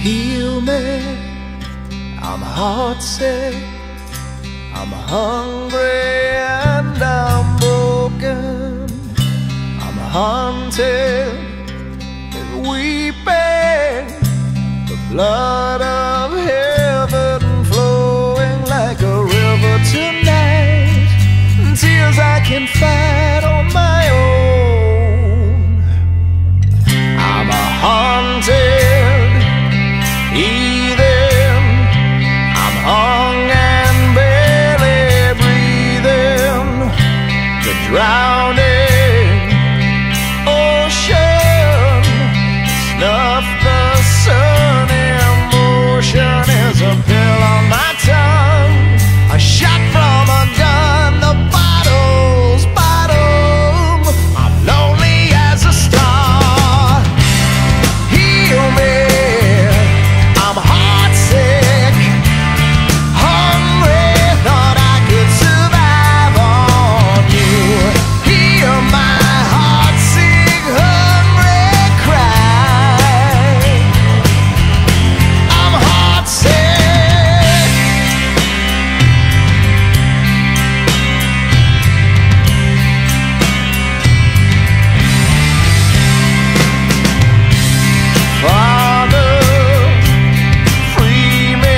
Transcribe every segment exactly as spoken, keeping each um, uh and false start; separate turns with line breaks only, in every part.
Heal me, I'm heartsick, I'm hungry and I'm broken. I'm haunted with weeping, the blood of heaven flowing like a river tonight. Tears I can fight on my own. I'm a haunted heathen, I'm hung and barely breathing. The drowning ocean, snuff the sun, emotion is a pill on my tongue, a shot from a gun, the bottle's bottom. I'm lonely as a star. Heal me, I'm heartsick, hungry, thought I could survive on you. Hear my heartsick, hungry cry. I'm heartsick. Father, free me,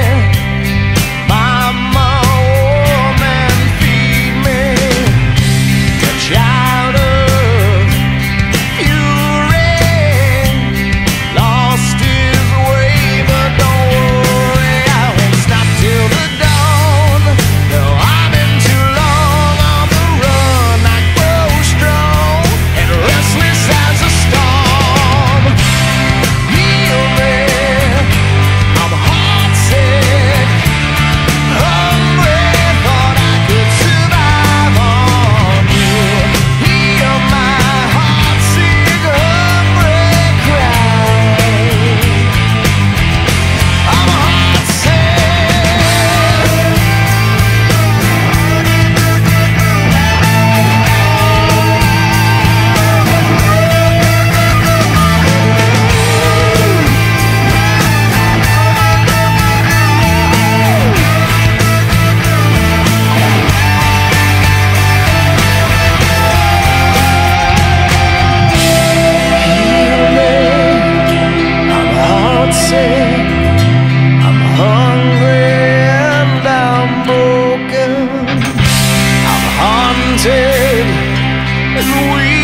Mama, warm and feed me. A child of fury, lost his way, but don't worry, I won't stop till the dawn. No, I've been too long on the run, I grow strong and restless as a storm. Heal me, I'm heartsick, hungry, thought I could survive on you. Hear my heartsick, hungry cry. I'm heartsick. I'm heartsick, I'm hungry and I'm broken. I'm haunted and weak.